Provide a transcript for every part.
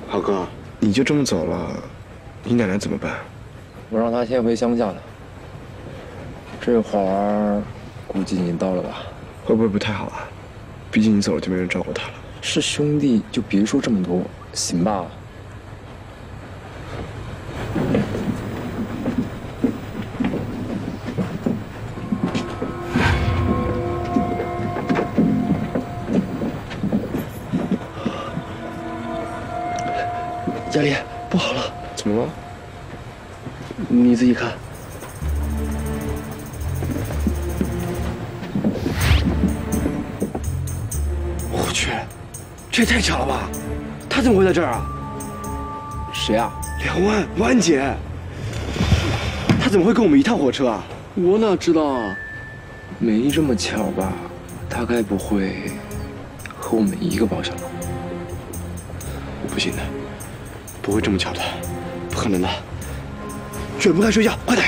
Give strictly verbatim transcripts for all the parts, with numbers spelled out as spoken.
浩哥，你就这么走了，你奶奶怎么办？ 我让她先回乡下呢。这会儿估计你到了吧？ 会不会不太好啊？毕竟你走了就没人照顾她了。 是兄弟就别说这么多，行吧？佳丽，不好了！ 怎么了？ 你自己看。我去，这也太巧了吧！他怎么会在这儿啊？谁啊？ 梁万，万姐，她怎么会跟我们一趟火车啊？ 我哪知道啊？没这么巧吧？他该不会和我们一个包厢吧？ 不行的，不会这么巧的，不可能的。卷铺盖睡觉，快点！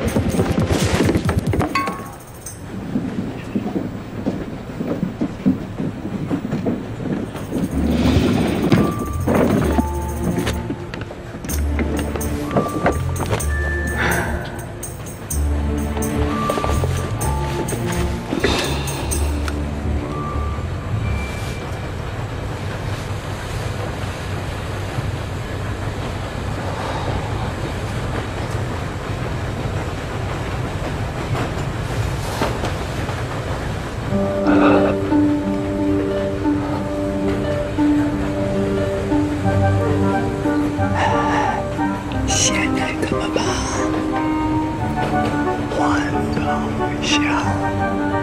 现在怎么办？换个笑。